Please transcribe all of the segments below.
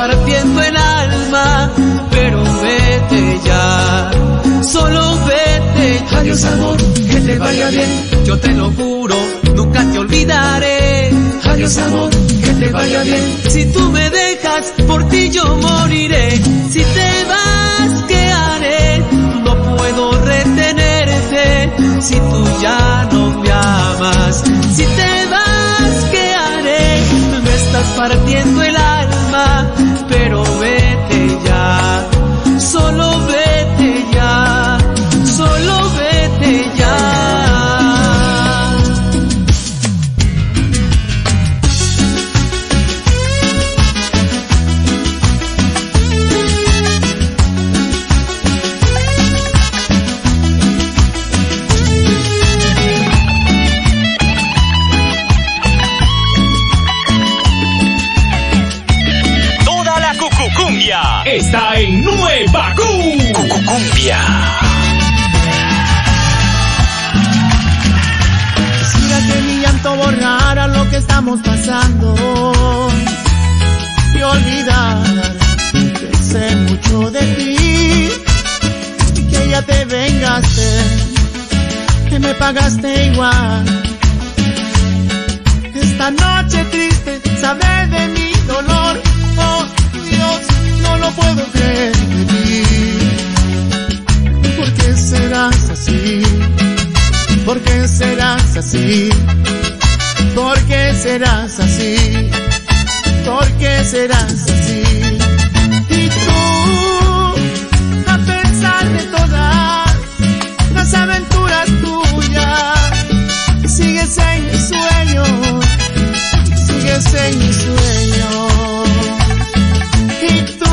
partiendo el alma, pero vete ya, solo vete ya. Adiós amor, que te vaya bien. Yo te lo juro, nunca te olvidaré. Adiós amor, que te vaya bien. Si tú me dejas, por ti yo moriré. Si te vas, ¿qué haré? No puedo retenerte si tú ya no me amas. Si te vas, ¿qué haré? Me estás partiendo el alma, pero vete ya, solo vete ya, solo vete ya. Está en Nueva Cumbia. Quisiera que mi llanto borrara lo que estamos pasando y olvidar que sé mucho de ti, que ya te vengaste, que me pagaste igual. Esta noche triste, saber de mi dolor, oh Dios, no lo puedo creer de ti. ¿Por qué serás así? ¿Por qué serás así? ¿Por qué serás así? ¿Por qué serás así? Y tú, a pesar de todas las aventuras tuyas, sigues en mi sueño, sigues en mi sueño. Y tú,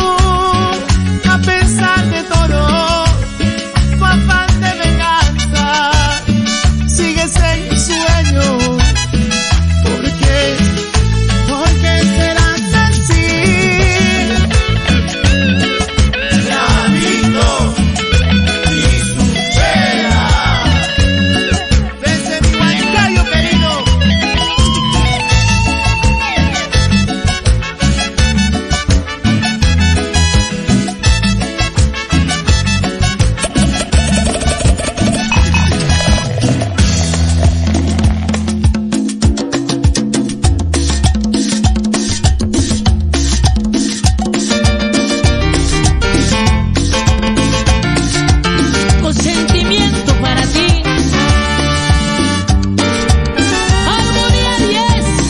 a pesar de todo, tu afán de venganza, sigues en mi sueño. ¿Por qué? ¿Por qué serás así? Granito y Suchera, Desde mi Huancayo querido. Con sentimiento para ti. Armonía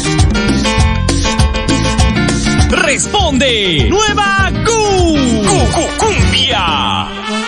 10. Responde Nueva Cumbia.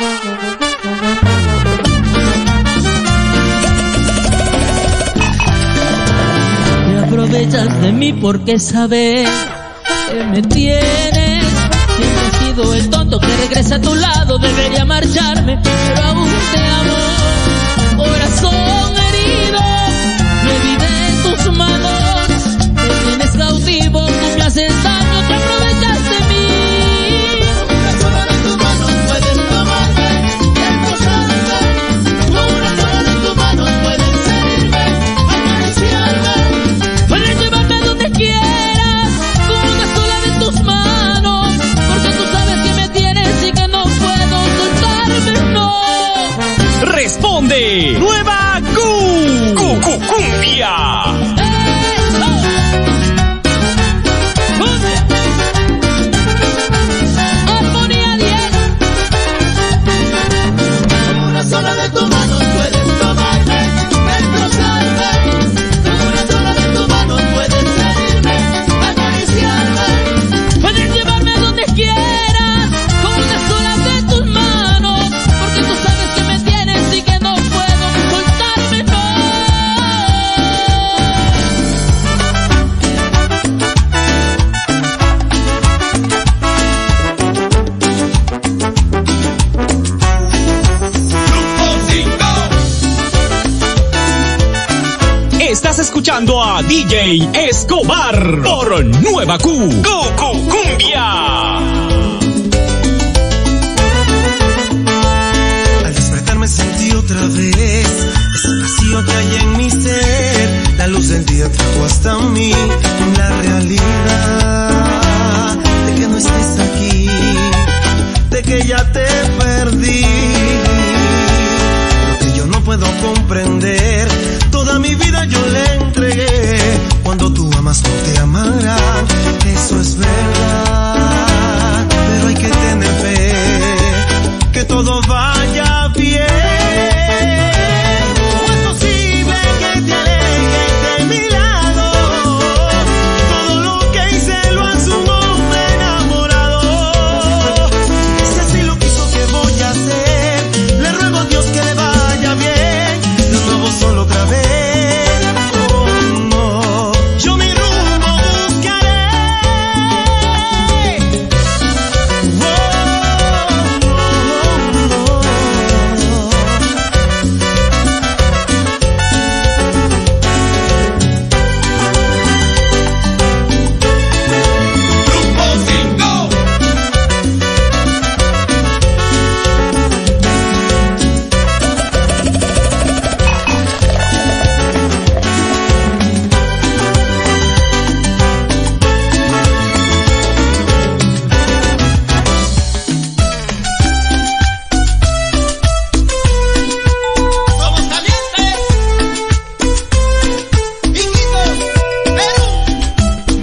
Te aprovechas de mí porque sabes que me tienes. Siempre he sido el tonto que regresa a tu lado. Debería marcharme, pero aún te amo. Corazón herido, me vive en tus manos. Me tienes cautivo, tú me haces daño. Te aprovechas de mí. una sola de tus manos puedes tomarme, destrozarme. Una sola de tus manos puedes seguirme, acariciarme. Puedes llevarme donde quieras, con una sola de tus manos. Porque tú sabes que me tienes y que no puedo soltarme, no. Responde Nueva Cumbia. Armonía 10. Una sola de tus manos puedes tomarme, destrozarme. Una sola de tus manos puedes seguirme, acariciarme. Puedes llevarme donde quieras, con una sola de tus manos. Porque tú sabes que me tienes y que no puedo soltarme, no. Estás escuchando a DJ Escobar por Nueva Cumbia. Al despertarme sentí otra vez ese vacío que hay en mi ser. La luz del día trajo hasta mí la realidad de que que ya te perdí. Lo que yo no puedo comprender, toda mi vida yo le entregué. Cuando tú amas no te amarán, eso es verdad. Pero hay que tener fe, que todo vaya bien. ¿Cómo es posible que te alejes de mi lado? Todo lo que hice lo asumo enamorado. Si así lo quiso, ¿qué voy a hacer? Le ruego a Dios que le vaya bien, de nuevo solo otra vez. Oh no, yo mi rumbo buscaré. Somos calientes, Iquitos, Perú.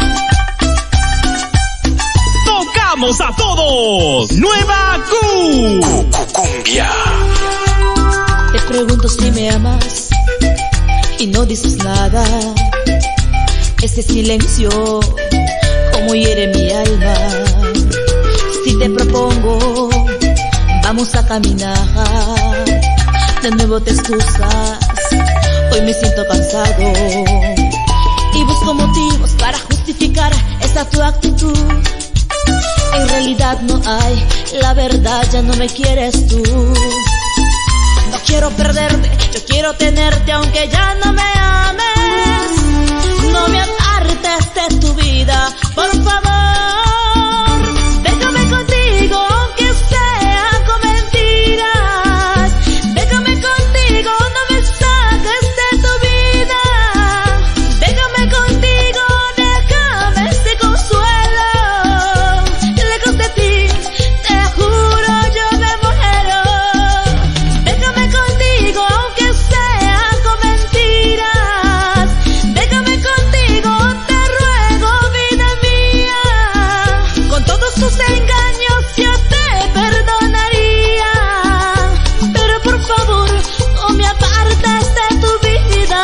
¡Tocamos a todos! ¡Nueva Q! Cumbia. Te pregunto si me amas y no dices nada. Ese silencio como hiere mi alma. Si te propongo, vamos a caminar. De nuevo te excusas, hoy me siento cansado. Y busco motivos para justificar esa tu actitud. En realidad no hay, la verdad ya no me quieres tú. No quiero perderte, yo quiero tenerte aunque ya no me ames. No me apartes de tu vida, por favor. Déjame contigo aunque sea con mentiras. Déjame contigo, no me saques de tu vida. Déjame contigo, déjame este consuelo. Lejos de ti, te juro yo me muero. Déjame contigo aunque sea con mentiras. Déjame contigo, te ruego vida mía. Con todos tus engaños yo te perdonaría. Pero por favor, no me apartes de tu vida.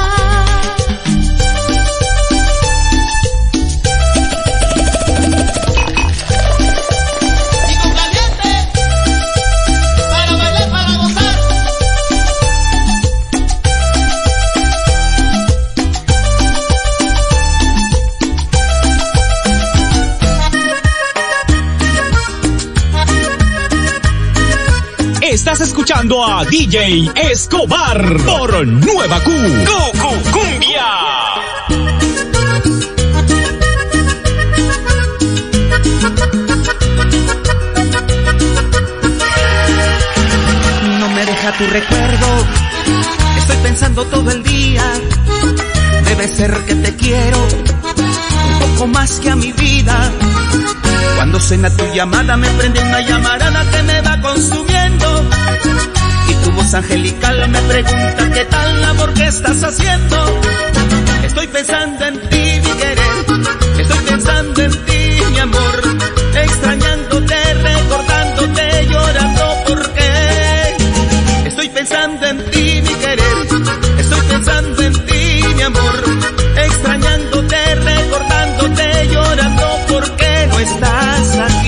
Chico caliente, para bailar, para gozar. Estás escuchando a DJ Escobar por Nueva Q. Cumbia. No me deja tu recuerdo, estoy pensando todo el día. Debe ser que te quiero un poco más que a mi vida. Cuando suena tu llamada me prende una llamarada que me va consumiendo. Y tu voz angelical me pregunta qué tal labor que estás haciendo. Estoy pensando en ti, mi querer. Estoy pensando en ti, mi amor. Extrañándote, recordándote, llorando porque estoy pensando en ti, mi querer. Estoy pensando en ti, mi amor. Extrañándote, recordándote, llorando porque no estás aquí.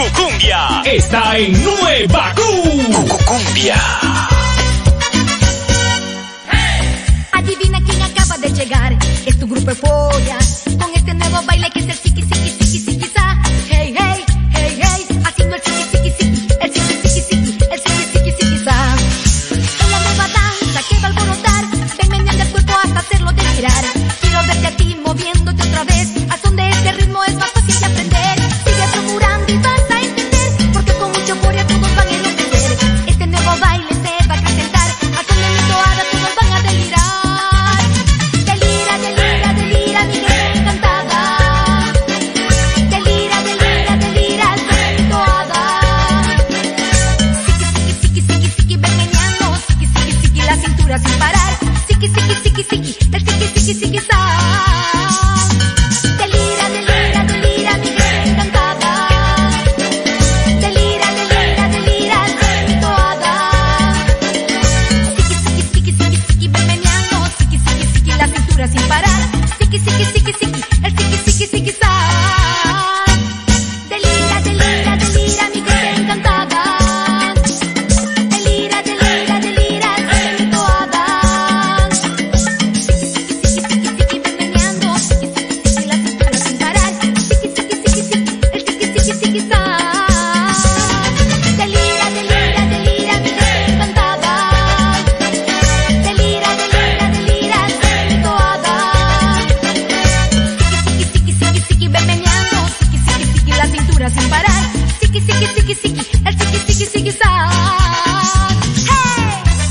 Cucucumbia está en Nueva Cucucumbia. Adivina quién acaba de llegar, es tu grupo Euforia, con este nuevo baile que es el siki siki siki siki sa. Hey hey hey hey, haciendo el siki siki siki, el siki siki siki, el siki siki siki sa. En la nueva danza que va a alborotar, ven meneando el cuerpo hasta hacerlo delirar. Quiero verte a ti moviéndote otra vez, al son de este ritmo es más fácil de aprender. Sigue procurando y vas a entender, porque con mucha euforia todos van a enloquecer. Este nuevo baile se va a acrecentar, al son de mi toada todos van a delirar. Delira, delira, delira, mi gente encantada. Delira, delira, delira, al son de mi toada. Siki, siki, siki, siki, siki, ven meneando. Siki, siki, siki, la cintura sin parar. Siki, siki, siki, siki, el siki, siki, siki, sa. Delira, delira, delira, mi gente encantada. Delira, delira, delira, al son de mi toada. Siki, siki, siki, siki, siki, ven meneando. Siki, siki, siki, la cintura sin parar. Siki, siki, siki, siki, el siki, siki, siki, sa. Delira, delira, delira, mi gente encantada. Delira, delira, delira, al son de mi toada. Siki, siki, siki, siki, siki, ven meneando. Siki, siki, siki, la cintura sin parar. Siki, siki, siki, siki, el siki, siki, siki, sa. Delira, delira, delira, mi gente encantada. Delira, delira, delira, al son de mi toada. Siki, siki, siki, siki, ven meneando. Siki, siki, siki, la cintura sin parar. Siki, siki, siki, siki, el siki, siki, siki, sa. Hey.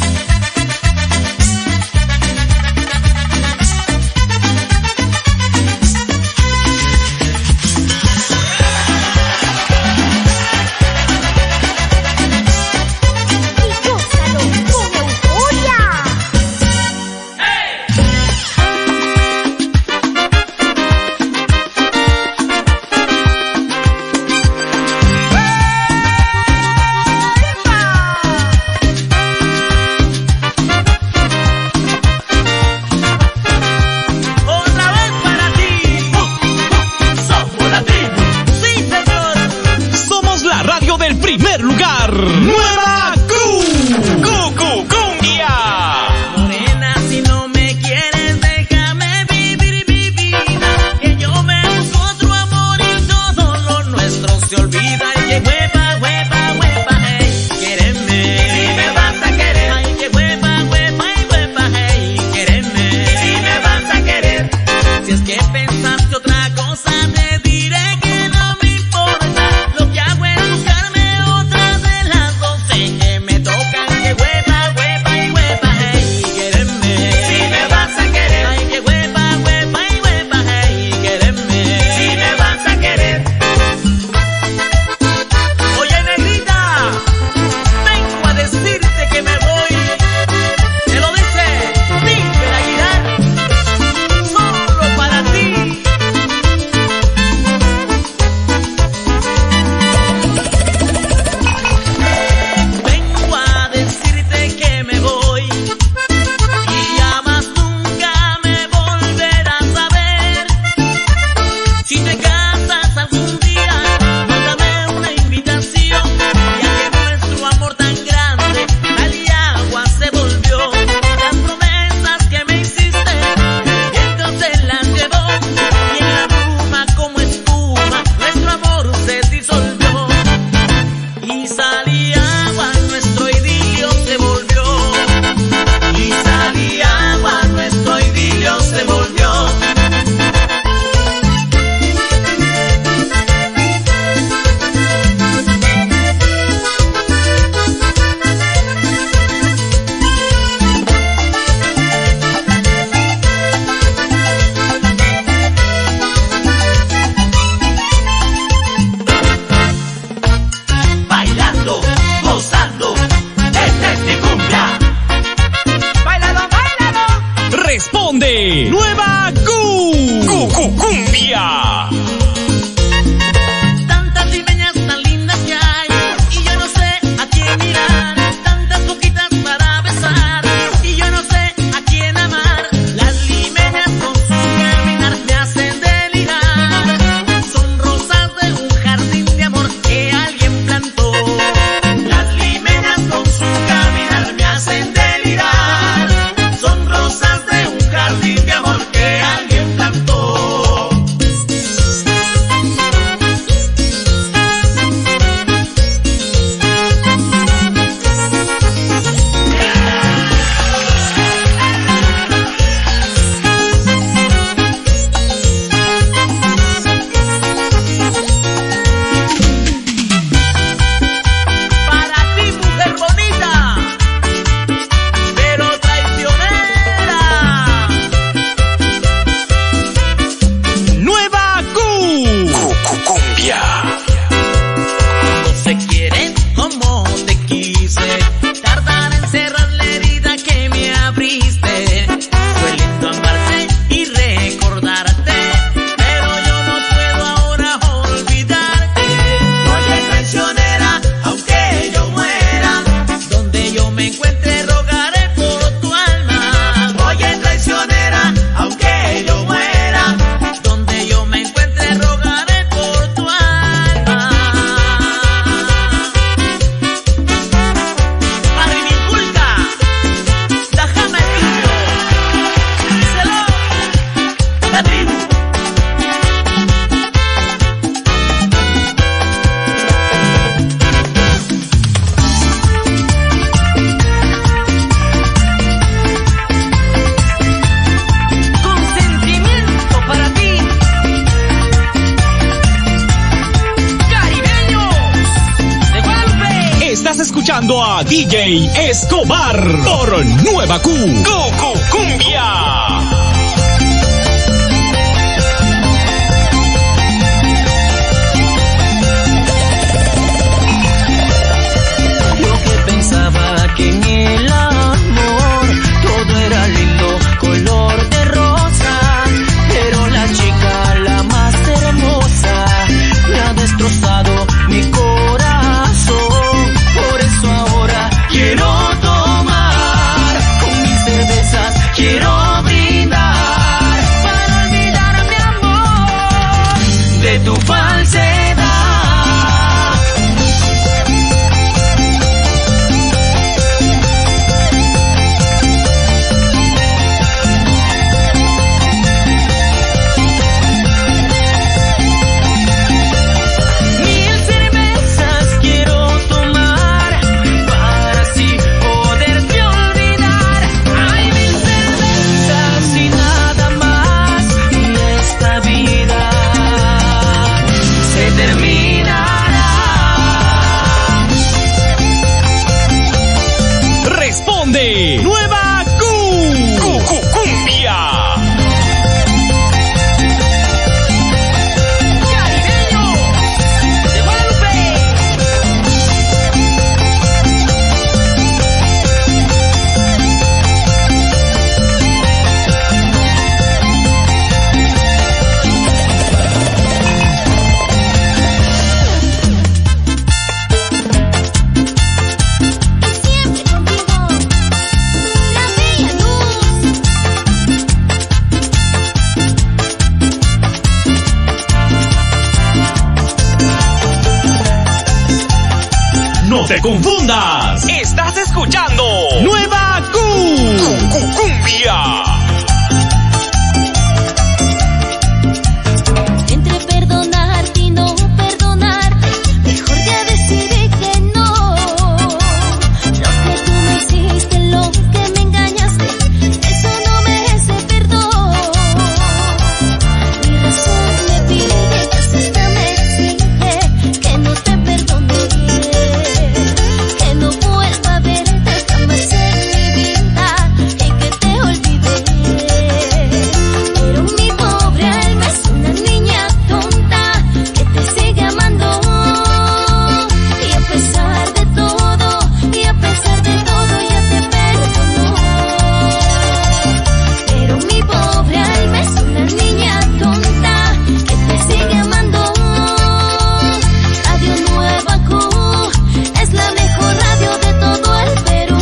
Y gózalo con euforia. Otra vez para ti. Somos latinos. Sí, señor. Somos la radio del primer lugar. Nueva Cucucumbia. Morena, si no me quieres, déjame vivir mi vida. Que yo me busco otro amor y todo lo nuestro se olvida. Y que hueva, hueva, hueva, hey, quéreme. Si me vas a querer. Ay, que hueva, hueva, y hueva, hey, quéreme. Si me vas a querer. Si es que pensaste otra cosa, te diré que no me importa. Lo que hago es buscarme otra de las dos que me tocan. Que hueva, hueva, y hueva, hey, quéreme. Si me vas a querer. Ay, que hueva, hueva, y hueva, hey, quéreme. Si me vas a querer. escuchando a DJ Escobar por Nueva Q. Cumbia. Pensaba que en el amor todo era lindo, color de rosa, pero la chica, la más hermosa, me ha destrozado mi corazón. Por eso ahora quiero tomar con mis cervezas, quiero brindar para olvidar mi amor de tu falsedad. Nueva Q. Cumbia. Caribeño de Guadalupe. No te confundas. Estás escuchando Nueva Q. Cumbia. Entre perdonarte y no perdonarte, mejor ya decidí que no. Lo que tú me hiciste, lo que me engañaste, eso no merece perdón. Mi razón me pide, hasta me exige que no te perdone, que no vuelva a verte jamás en mi vida y que te olvide. Pero mi pobre alma es una niña tonta que te sigue amando, y a pesar de todo, y a pesar de todo ya te perdonó. Pero mi pobre alma es una niña tonta que te sigue amando. Radio Nueva Q es la mejor radio de todo el Perú.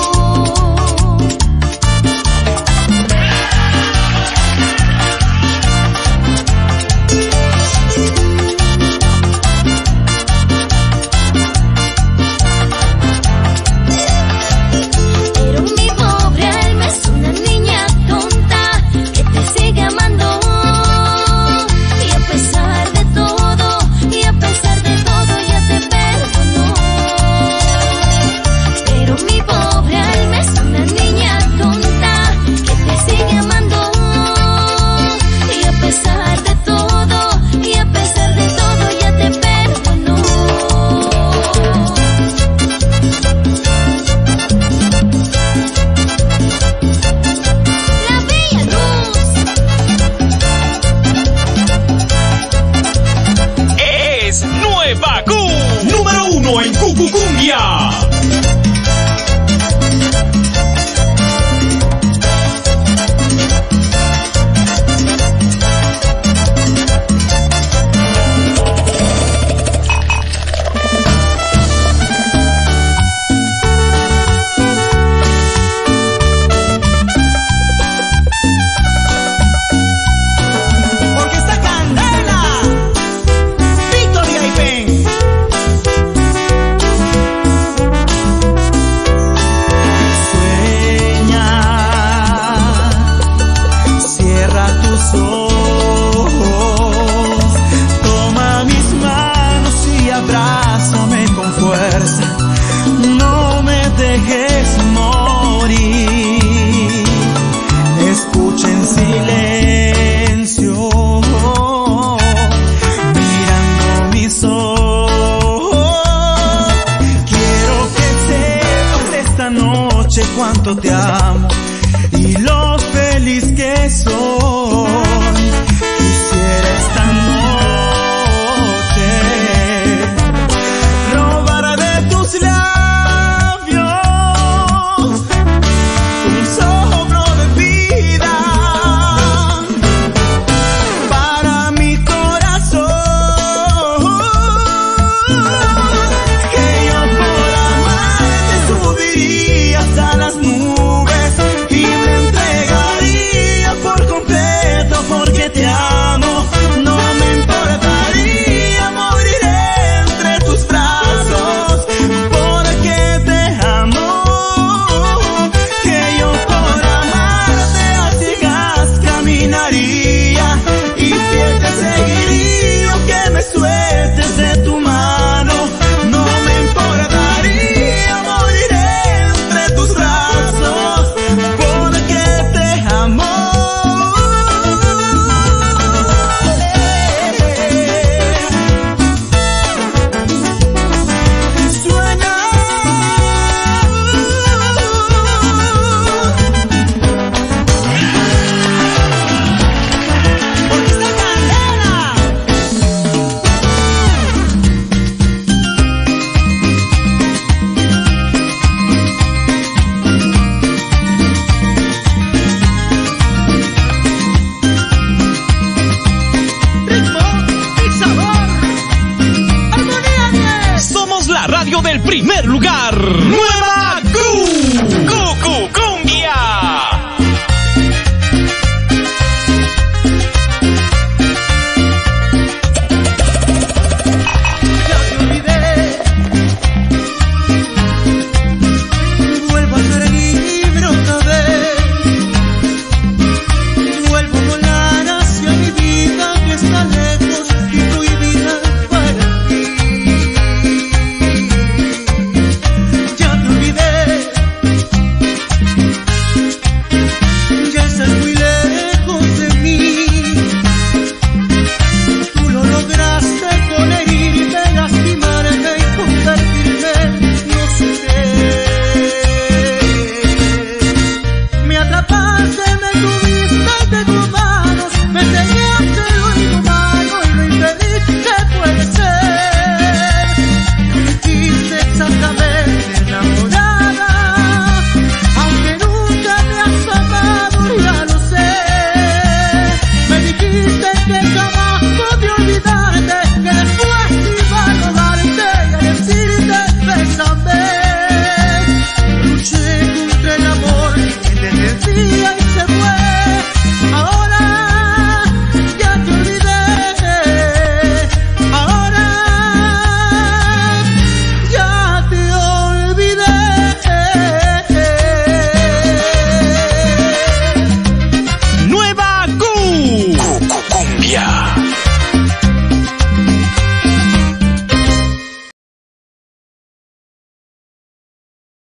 Pero mi pobre alma es una niña tonta que te sigue amando, y a pesar de todo, y a pesar de todo ya te perdonó. Pero mi pobre alma es una niña tonta que te sigue amando, y a pesar de todo, y a pesar de todo ya te perdonó. La bella luz. Es Nueva Q. Número 1 en Cumbia. Porque esta candela, Victoria y Pen. cuánto te amo y lo feliz que soy. Quisiera esta noche robar de tus labios un soplo de vida para mi corazón, que yo por amarte subiría hasta las nubes y me entregaría por completo porque te amo. No me importaría morir entre tus brazos porque te amo, que yo por amarte a ciegas caminaría y fiel te seguiría aunque me sueltes de tu mano. No me importaría morir entre tus brazos porque te amo. Suena Orquesta Candela. Ritmo y sabor. Armonía 10. Somos la radio del primer lugar. ¡Nueva